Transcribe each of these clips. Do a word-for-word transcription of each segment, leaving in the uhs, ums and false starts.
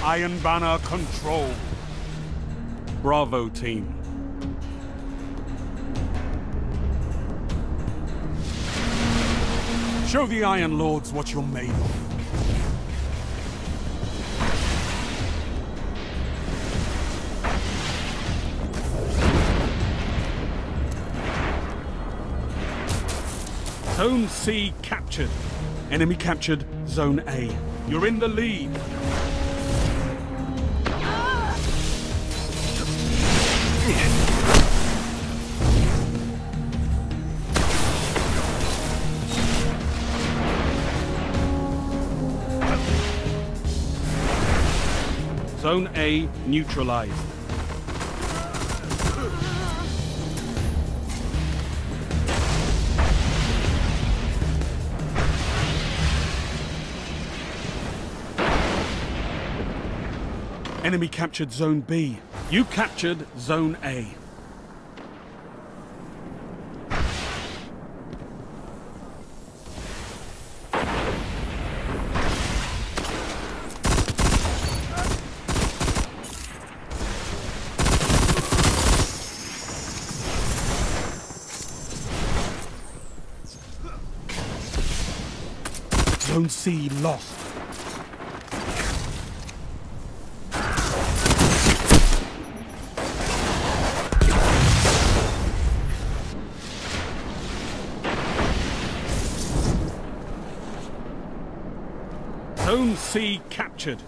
Iron Banner control. Bravo team. Show the Iron Lords what you're made of. Zone C captured. Enemy captured Zone A. You're in the lead. Zone A neutralized. Enemy captured Zone B. You captured Zone A. Zone C lost. Zone C captured.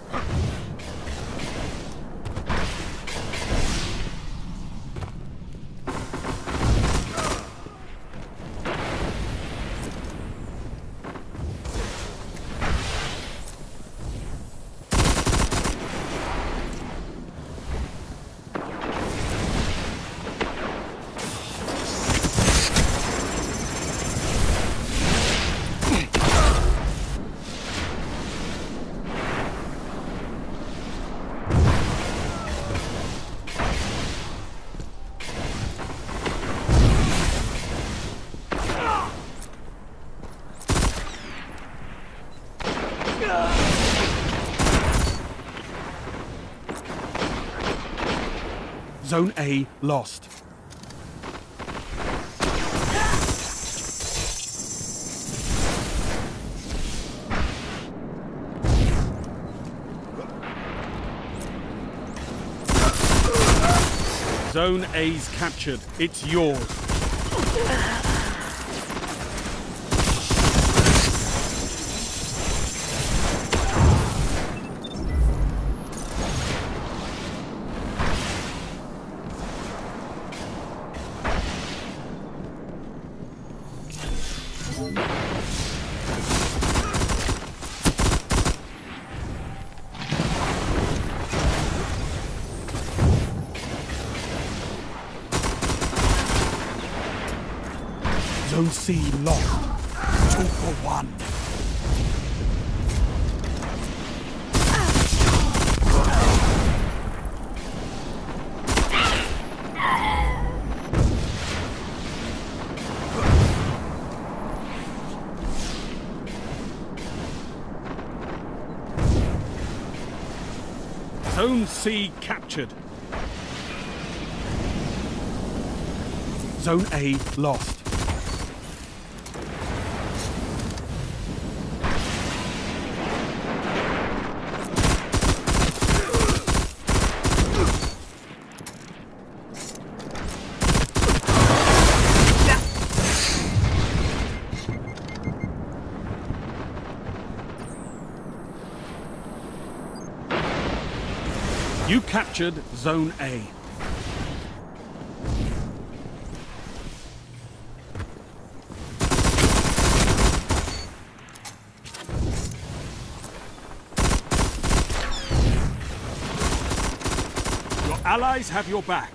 Zone A lost. Zone A's captured. It's yours. Zone C lost. Two for one. Zone C captured. Zone A lost. You captured Zone A. Your allies have your back.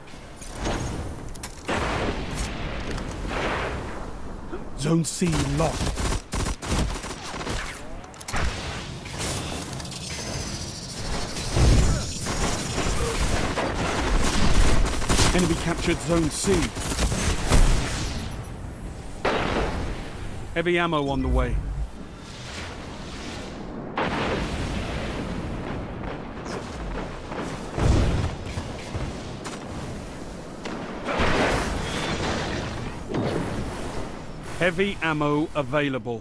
Zone C lost. Enemy captured Zone C. Heavy ammo on the way. Heavy ammo available.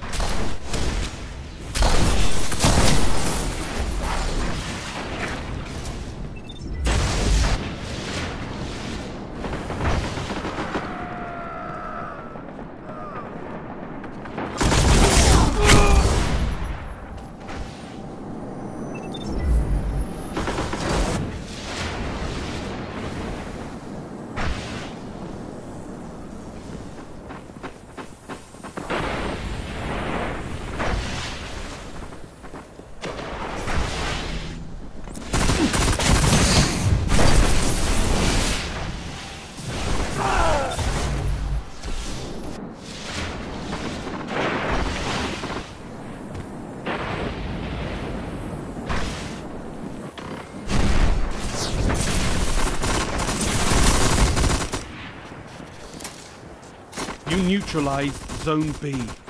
You neutralized Zone B.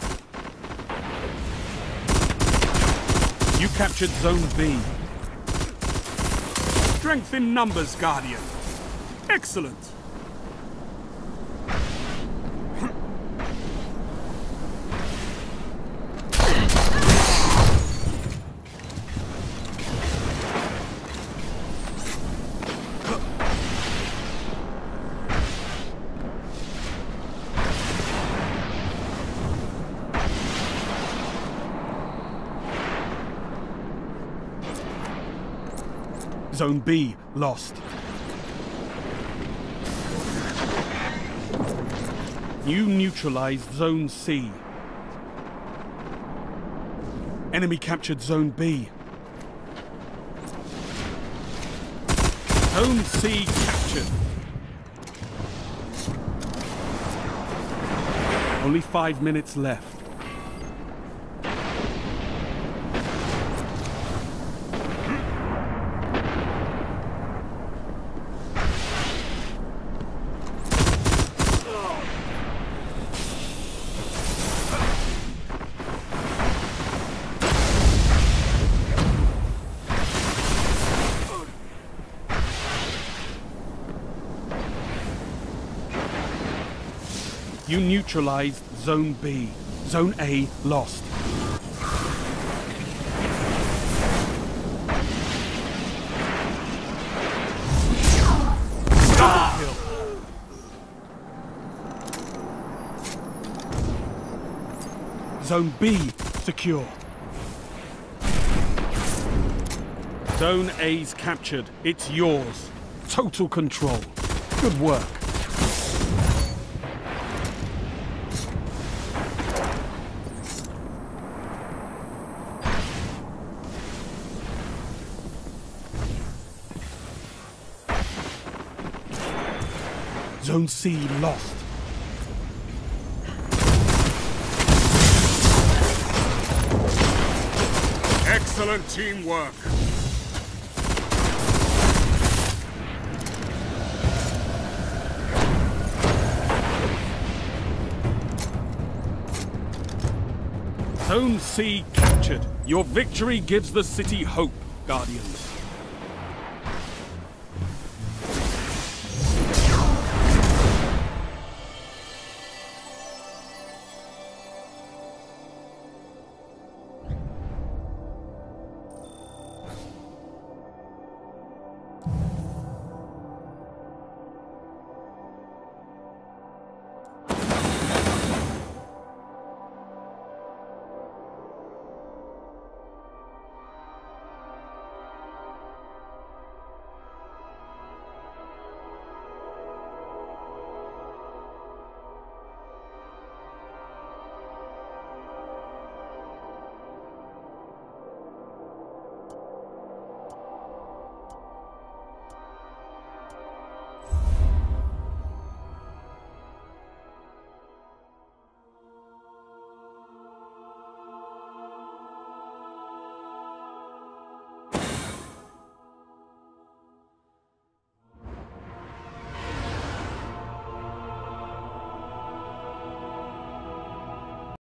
You captured Zone B. Strength in numbers, Guardian. Excellent. Zone B lost. You neutralized Zone C. Enemy captured Zone B. Zone C captured. Only five minutes left. You neutralized Zone B. Zone A lost. Double kill. Zone B secure. Zone A's captured. It's yours. Total control. Good work. Zone C lost. Excellent teamwork. Zone C captured. Your victory gives the city hope, Guardians.